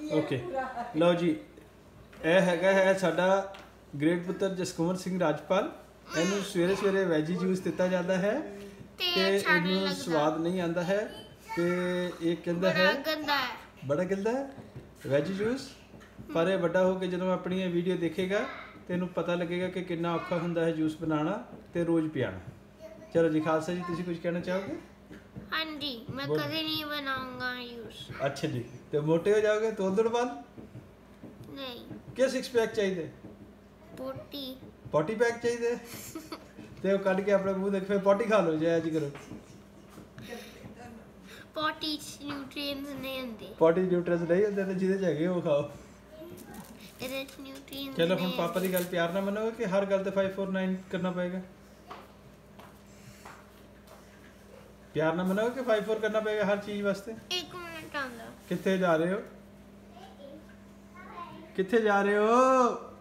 Okay लो जी, यह है साडा ग्रेट पुत्र जसकुंवर सिंह राजपाल। इनू सवेरे सवेरे वैजी जूस दिता जाता है ते इनू स्वाद नहीं आता है ते ये कहता है बड़ा गंदा है वैजी जूस। पर यह बड़ा होकर जो अपनी वीडियो देखेगा तो इनू पता लगेगा कि कितना औखा हुंदा है जूस बनाना ते रोज़ पियाना। चलो जी खालसा जी, तुसीं कुछ कहना चाहोगे? हाँ जी, मैं कभी नहीं बनाऊंगा जूस। अच्छा जी, तो मोटे हो जाओगे तो उधर बाद नहीं क्या सिक्स पैक चाहिए? पोटी पैक चाहिए ते कट के अपने मुंह देख, फिर पोटी खा लो जे करो। पोटी न्यूट्रिएंट्स नहीं होंदे, पोटी न्यूट्रिएंट्स नहीं होंदे ते जिदे च हैगे वो खाओ। ਇਹਦੇ ਚ न्यूट्रिएंट्स। चलो हम पापा की गल प्यार ना मनोगे कि हर गल ते 549 करना पएगा? प्यार ना मनोगे कि 54 करना पड़ेगा हर चीज वास्ते? एक मिनट आंदा। किथे जा रहे हो? किथे जा रहे हो?